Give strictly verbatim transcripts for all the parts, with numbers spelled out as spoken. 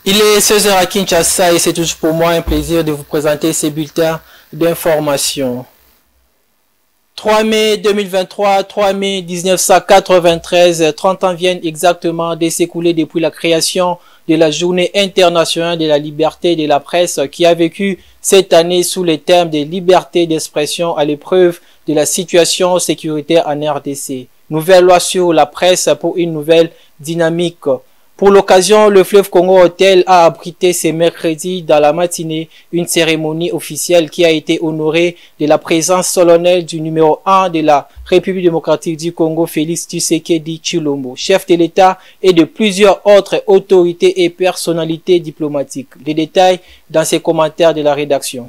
Il est seize heures à Kinshasa et c'est toujours pour moi un plaisir de vous présenter ces bulletins d'information. trois mai deux mille vingt-trois, trois mai mille neuf cent quatre-vingt-treize, trente ans viennent exactement de s'écouler depuis la création de la Journée internationale de la liberté de la presse qui a vécu cette année sous les termes de liberté d'expression à l'épreuve de la situation sécuritaire en R D C. Nouvelle loi sur la presse pour une nouvelle dynamique. Pour l'occasion, le Fleuve Congo Hotel a abrité ce mercredi dans la matinée une cérémonie officielle qui a été honorée de la présence solennelle du numéro un de la République démocratique du Congo, Félix Tshisekedi Tshilombo, chef de l'État, et de plusieurs autres autorités et personnalités diplomatiques. Les détails dans ces commentaires de la rédaction.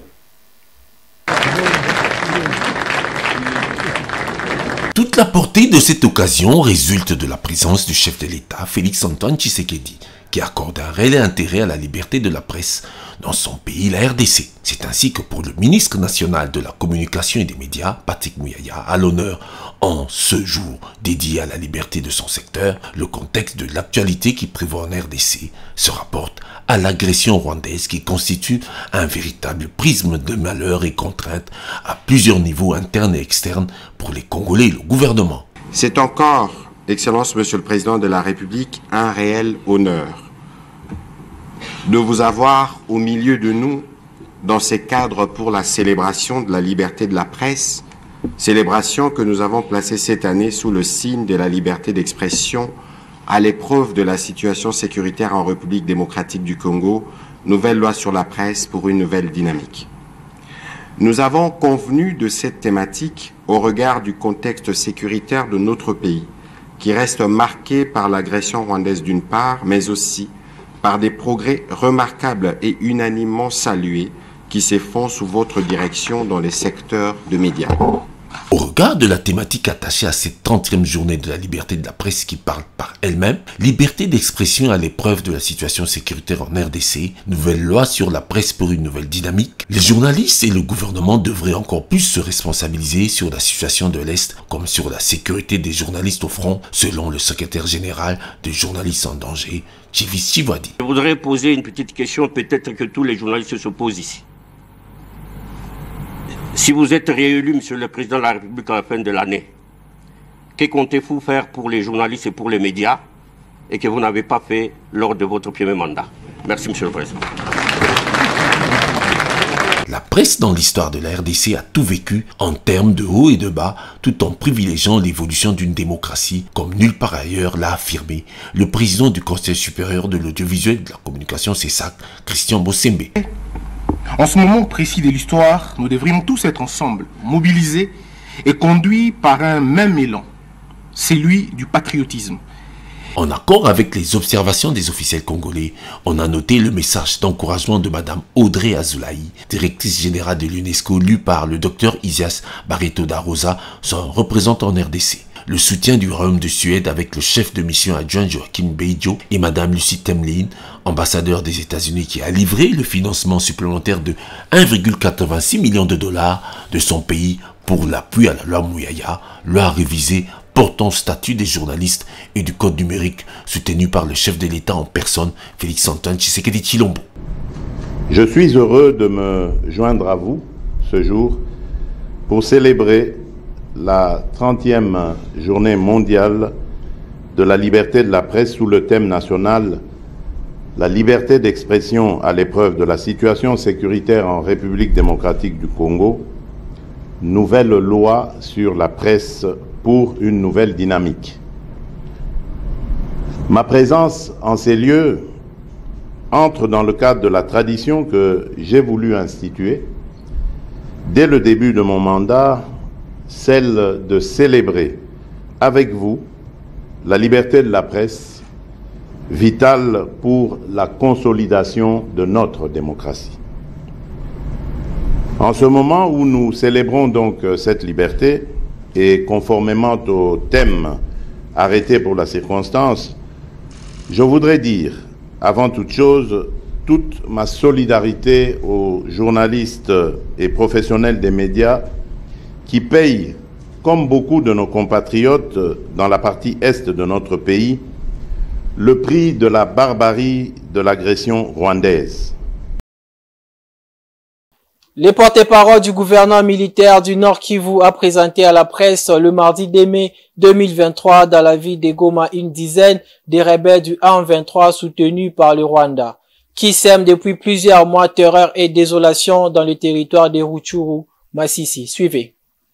Toute la portée de cette occasion résulte de la présence du chef de l'État, Félix Antoine Tshisekedi, qui accorde un réel intérêt à la liberté de la presse dans son pays, la R D C. C'est ainsi que pour le ministre national de la Communication et des Médias, Patrick Muyaya, à l'honneur en ce jour dédié à la liberté de son secteur, le contexte de l'actualité qui prévaut en R D C se rapporte à l'agression rwandaise qui constitue un véritable prisme de malheur et contraintes à plusieurs niveaux internes et externes pour les Congolais et le gouvernement. C'est encore, Excellence Monsieur le Président de la République, un réel honneur de vous avoir au milieu de nous dans ces cadres pour la célébration de la liberté de la presse, célébration que nous avons placée cette année sous le signe de la liberté d'expression à l'épreuve de la situation sécuritaire en République démocratique du Congo, nouvelle loi sur la presse pour une nouvelle dynamique. Nous avons convenu de cette thématique au regard du contexte sécuritaire de notre pays, qui reste marqué par l'agression rwandaise d'une part, mais aussi par des progrès remarquables et unanimement salués qui se font sous votre direction dans les secteurs de médias. Au regard de la thématique attachée à cette trentième journée de la liberté de la presse qui parle par elle-même, liberté d'expression à l'épreuve de la situation sécuritaire en R D C, nouvelle loi sur la presse pour une nouvelle dynamique, les journalistes et le gouvernement devraient encore plus se responsabiliser sur la situation de l'Est comme sur la sécurité des journalistes au front, selon le secrétaire général des journalistes en danger, Chivis Chivadi. Je voudrais poser une petite question, peut-être que tous les journalistes se posent ici. Si vous êtes réélu, Monsieur le Président de la République, à la fin de l'année, que comptez-vous faire pour les journalistes et pour les médias et que vous n'avez pas fait lors de votre premier mandat? Merci, Monsieur le Président. La presse dans l'histoire de la R D C a tout vécu en termes de haut et de bas, tout en privilégiant l'évolution d'une démocratie, comme nulle part ailleurs l'a affirmé le président du Conseil supérieur de l'audiovisuel et de la communication C E S A C, Christian Bossembe. En ce moment précis de l'histoire, nous devrions tous être ensemble, mobilisés et conduits par un même élan, celui du patriotisme. En accord avec les observations des officiels congolais, on a noté le message d'encouragement de Madame Audrey Azoulaï, directrice générale de l'UNESCO, lu par le docteur Isias Barreto da Rosa, son représentant en R D C. Le soutien du Royaume de Suède avec le chef de mission adjoint Joachim Beijo et Madame Lucie Temlin, ambassadeur des États-Unis, qui a livré le financement supplémentaire de un virgule quatre-vingt-six million de dollars de son pays pour l'appui à la loi Muyaya, loi révisée portant statut des journalistes et du code numérique, soutenu par le chef de l'État en personne, Félix Antoine Tshisekedi Tshilombo. Je suis heureux de me joindre à vous ce jour pour célébrer la trentième journée mondiale de la liberté de la presse sous le thème national « La liberté d'expression à l'épreuve de la situation sécuritaire en République démocratique du Congo », nouvelle loi sur la presse pour une nouvelle dynamique. Ma présence en ces lieux entre dans le cadre de la tradition que j'ai voulu instituer dès le début de mon mandat, celle de célébrer avec vous la liberté de la presse, vitale pour la consolidation de notre démocratie. En ce moment où nous célébrons donc cette liberté, et conformément au thème arrêté pour la circonstance, je voudrais dire, avant toute chose, toute ma solidarité aux journalistes et professionnels des médias qui payent, comme beaucoup de nos compatriotes dans la partie est de notre pays, le prix de la barbarie de l'agression rwandaise. Le porte-parole du gouvernement militaire du Nord Kivu a présenté à la presse le mardi deux mai deux mille vingt-trois dans la ville de Goma une dizaine de rebelles du M vingt-trois soutenus par le Rwanda, qui sèment depuis plusieurs mois terreur et désolation dans le territoire de Rutshuru, Masisi. Suivez.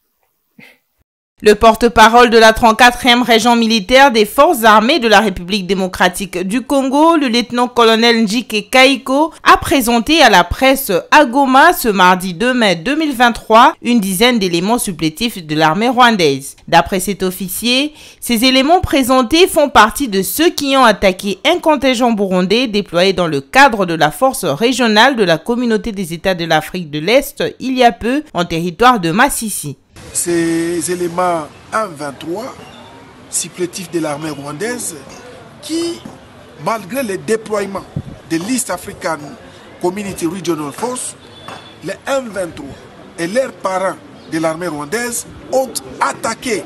Le porte-parole de la trente-quatrième région militaire des forces armées de la République démocratique du Congo, le lieutenant-colonel Njike Kaiko, a présenté à la presse à Goma ce mardi deux mai deux mille vingt-trois une dizaine d'éléments supplétifs de l'armée rwandaise. D'après cet officier, ces éléments présentés font partie de ceux qui ont attaqué un contingent burundais déployé dans le cadre de la force régionale de la communauté des États de l'Afrique de l'Est il y a peu en territoire de Masisi. Ces éléments M vingt-trois, supplétifs de l'armée rwandaise, qui, malgré le déploiement de l'East African Community Regional Force, les M vingt-trois et leurs parents de l'armée rwandaise ont attaqué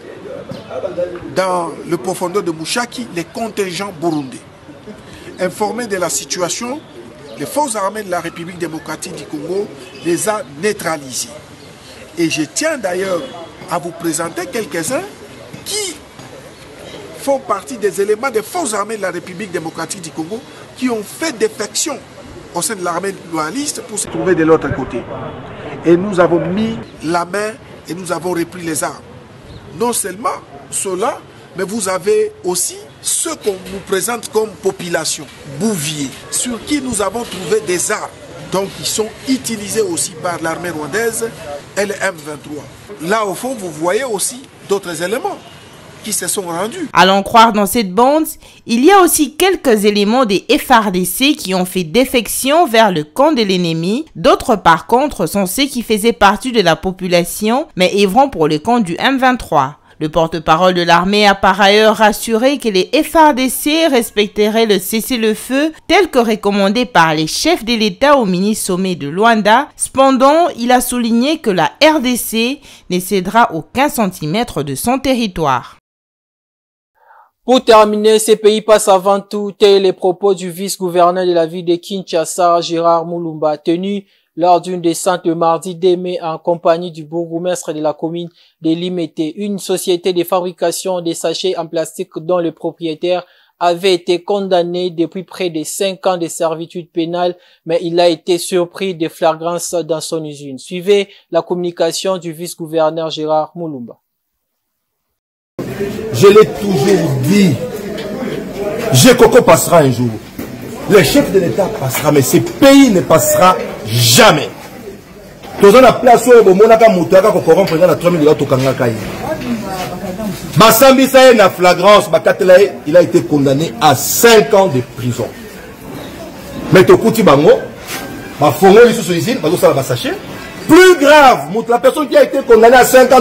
dans le profondeur de Mushaki les contingents burundais. Informés de la situation, les forces armées de la République démocratique du Congo les a neutralisés. Et je tiens d'ailleurs à vous présenter quelques-uns qui font partie des éléments des forces armées de la République démocratique du Congo qui ont fait défection au sein de l'armée loyaliste pour se trouver de l'autre côté. Et nous avons mis la main et nous avons repris les armes. Non seulement cela, mais vous avez aussi ceux qu'on nous présente comme population, Bouvier, sur qui nous avons trouvé des armes. Donc, ils sont utilisés aussi par l'armée rwandaise et le M vingt-trois. Là, au fond, vous voyez aussi d'autres éléments qui se sont rendus. À l'en croire dans cette bande, il y a aussi quelques éléments des F A R D C qui ont fait défection vers le camp de l'ennemi. D'autres, par contre, sont ceux qui faisaient partie de la population, mais œuvrant pour le camp du M vingt-trois. Le porte-parole de l'armée a par ailleurs rassuré que les F A R D C respecteraient le cessez-le-feu tel que recommandé par les chefs de l'État au mini-sommet de Luanda. Cependant, il a souligné que la R D C ne cédera aucun centimètre de son territoire. Pour terminer, ces pays passent avant tout tels les propos du vice-gouverneur de la ville de Kinshasa, Gérard Mulumba, tenu lors d'une descente le mardi deux mai en compagnie du bourgmestre de la commune de Limete, une société de fabrication de sachets en plastique dont le propriétaire avait été condamné depuis près de cinq ans de servitude pénale, mais il a été surpris de flagrance dans son usine. Suivez la communication du vice-gouverneur Gérard Mulumba. Je l'ai toujours dit, Gekoko passera un jour. Le chef de l'État passera, mais ce pays ne passera jamais. Dans la place où on a trois millions de na flagrance, il a été condamné à cinq ans de prison. Mais plus grave, la personne qui a été condamnée à cinq ans,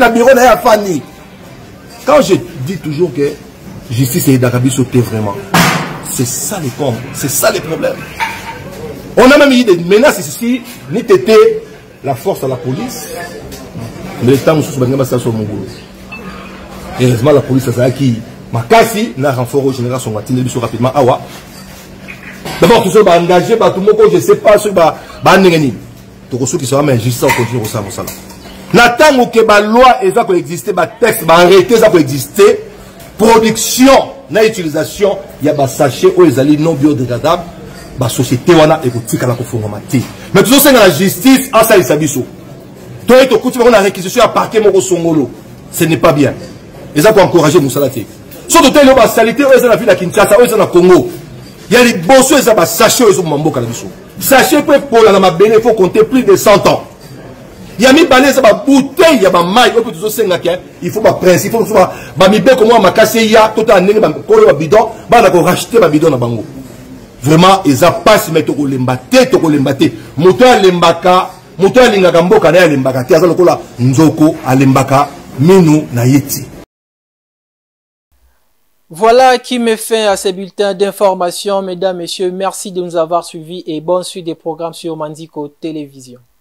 quand je dis toujours que justice est d'Arabie sauté vraiment, c'est ça les cons, c'est ça les problèmes. On a même eu des menaces ici, ni t'étais la force à la police, mais l'État nous soutient ça sur mon boulot. Heureusement la police a qui ma casse n'a renfort au général son matin de rapidement awa. D'abord tout ça va engager par tout le monde, je sais pas ce va va n'engagner. Tout ce qui sera mais justice on continue au ça ça. N'attend que la loi et ça peut exister, le texte va arrêter ça peut exister. Production, na utilisation, il y a des sachets où les alliés non biodégradables, la société wana et boutique à la conformité. Mais tout ça c'est la justice, en ça il s'habille. Toi et ton coup tu vas la réquisition à parquet mon songolo, ce n'est pas bien. Et ça pour encourager Moussalati. Surtout tel la salité où ils ont la ville à Kinshasa, où ils ont la Congo. Il y a les bossos et ça va sachets où ils ont mambo calabiso. Sachez que pour la mabene il faut compter plus de cent ans. Il y a mis balais, ça va bouteille, il y a ma maille, il faut ma principe, il faut ma mibé comme moi, ma casse, il y a tout un nez, ma colle, ma bidon, ma n'a racheté ma bidon à bango. Vraiment, ils a pas se mettre au lembaté, au lembaté. Moto lembaka, moto lingagambo, kana lembaka, tiaza lokola, nzoko, à lembaka, minu, na yeti. Voilà qui met fin à ces bulletins d'information, mesdames, messieurs. Merci de nous avoir suivis et bonne suite des programmes sur Mandiko Télévision.